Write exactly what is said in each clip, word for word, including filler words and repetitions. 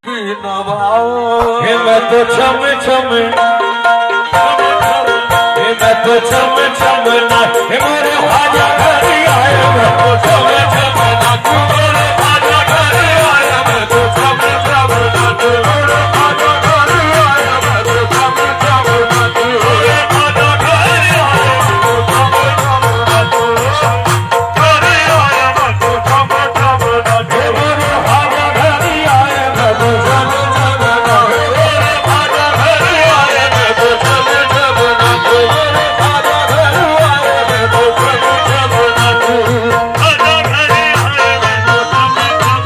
हे मैं तो छम छम हे मैं तो छम छम ना हे मेरे हाजा घर आए मैं तो छम छम ना तू मेरे हाजा घर आया मैं तो छम छम ना तू मेरे हाजा घर आया मैं तो छम छम ना तू मेरे हाजा घर आया मैं तो छम छम ना तू घर आया मैं तो छम छम ना तू मेरे हाजा घर आया मैं तो छम छम ना तू मेरे हाजा घर आया मैं तो छम छम ना तू मेरे हाजा घर आया मैं तो छम छम ना तू हाजा घर आया मैं तो छम छम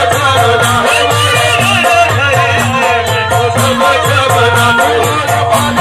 Bye.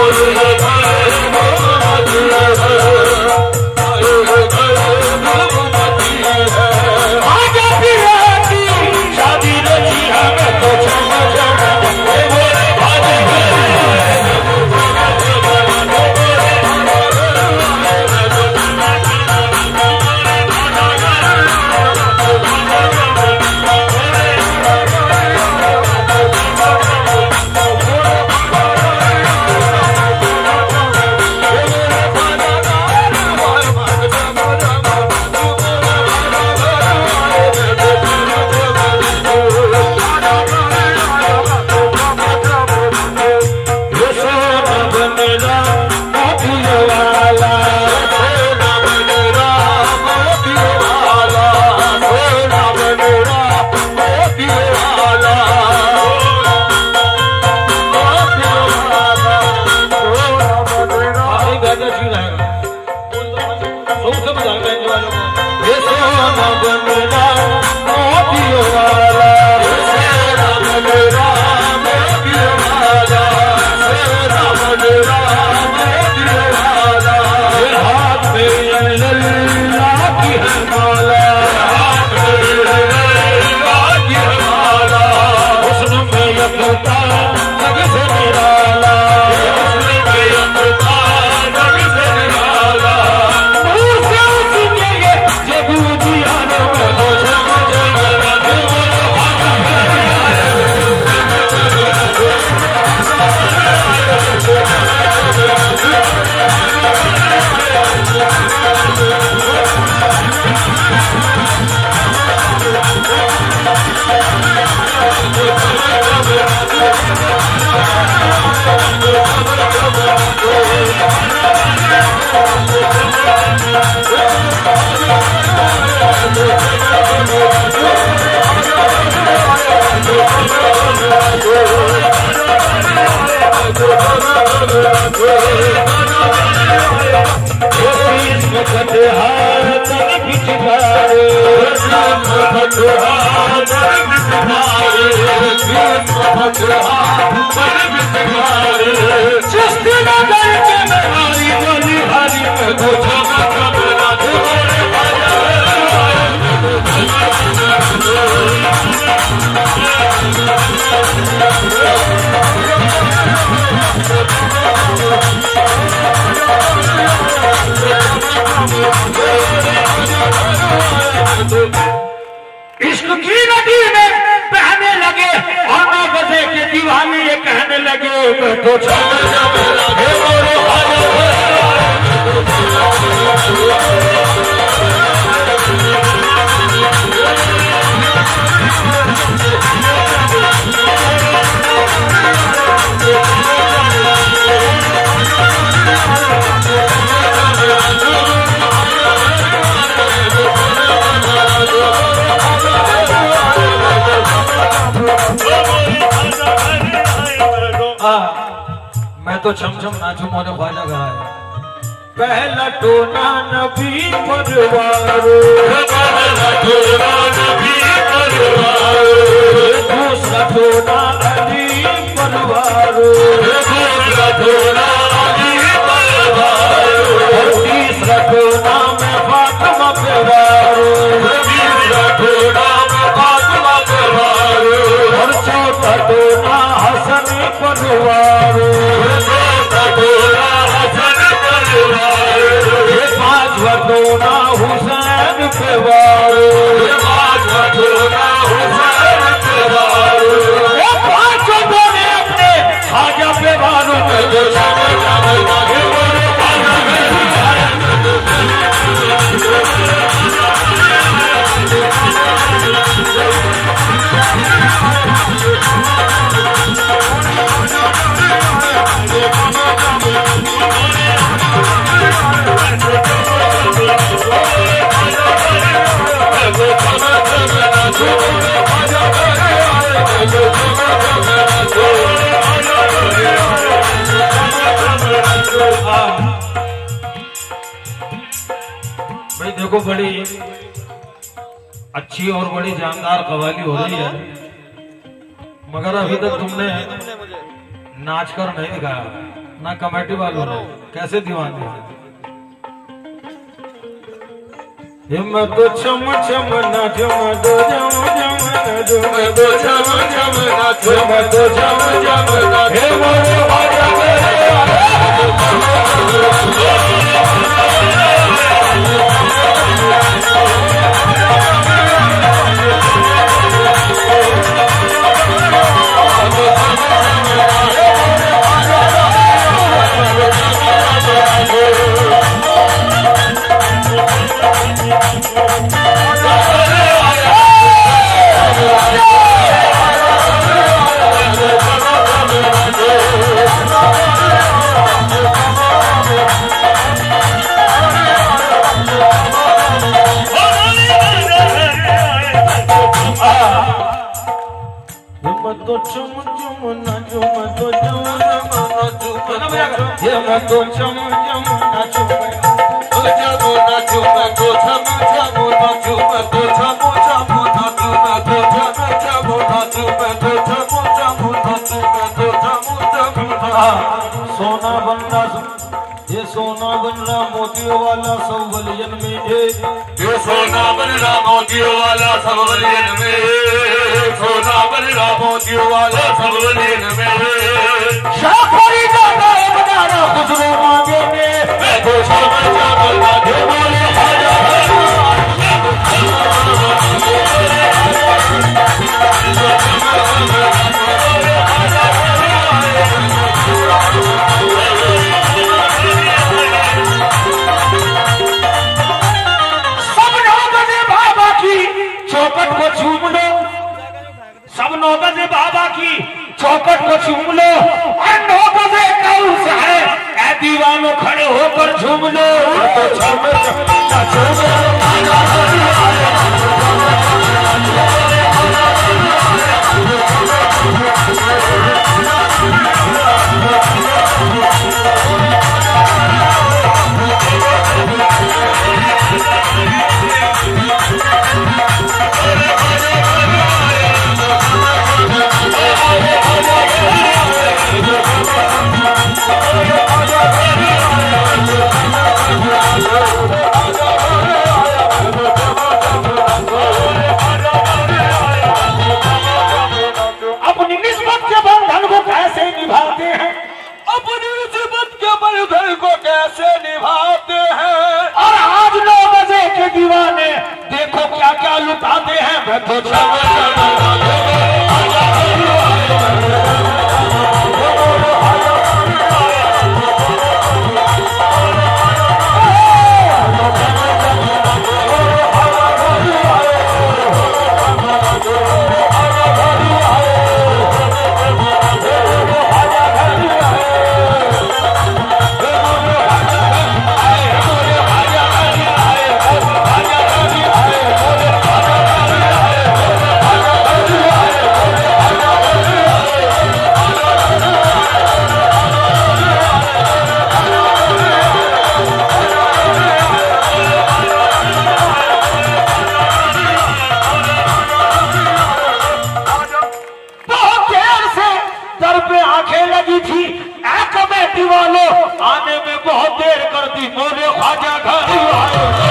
इश्क की नदी में बहने लगे और मैं बसे के दीवाने ये कहने लगे तो मैं तो छम छम नाचू मोने ख्वाजा कहा है। पहला टोना नबी परवारो, पहला टोना नबी परवारो, दूसरा टोना अली परवारो, दूसरा टोना अली परवारो, तीसरा टोना में फातिमा परवारो, तीसरा टोना में फातिमा परवारो, और चौथा टोना हसन परवारो, चौथा टोना हसन परवारो, पांचवा टोना हुसैन परवारो, पांचवा टोना हुसैन परवारो, पांचों टोने अपने खाजा परवारो में जो भाई देखो बड़ी अच्छी और बड़ी जानदार कवाली हो रही है, मगर अभी तक तुमने नाच कर नहीं दिखाया। ना कमेटी वालों ने कैसे दीवाने हैं। हिम्मत तो चम चम नाचो मदो जम जम नाचो मदो चम चम नाचो मदो चम चम नाचो हे मोरे भाजा तो चम चम नाचो मतो जम नाचो ये मतो चम चम नाचो जम नाचो मतो चम चम नाचो मतो चम चम नाचो मतो चम चम नाचो मतो चम चम नाचो मतो चम चम सोना बनना ये सोना बनना मोतियों वाला सब बलियन में है ये सोना बनना मोतियों वाला सब बलियन में सोना बनना मोतियों वाला सब बलियन में शाखोरी जाना बनाना खुशबू मांगे में मैं तो शाम शाम नाचे बोले आजा चौकट को झूम लो सब नौ बजे बाबा की चौकट को झूम लो और नौ बजे कौन सा है ऐ दीवानों खड़े होकर झूम लो अपनी निस्बत के बंधन को कैसे निभाते हैं अपनी निस्बत के बंधन को कैसे निभाते हैं और आज नौ बजे के दीवाने देखो क्या क्या लुटाते हैं मैं तो आने में बहुत देर कर दी मोरे ख्वाजा घर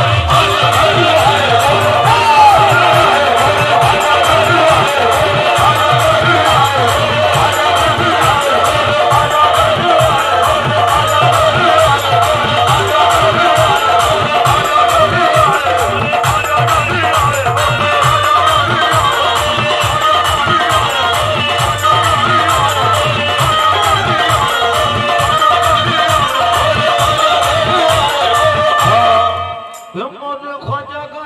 ख्वाजा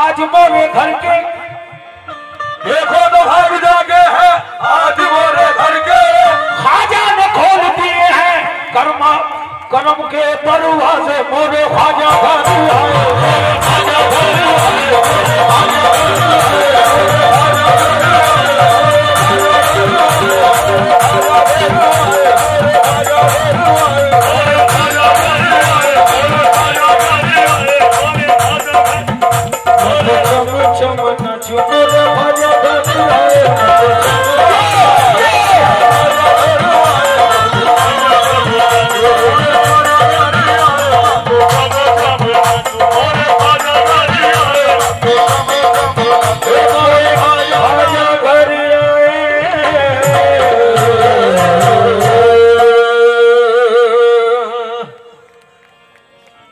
आज मोरे घर के देखो तो भाग जागे हैं आज मोरे घर के ख्वाजा ने खोल दिए हैं कर्मा कर्म के दरवाजे मोरे ख्वाजा घर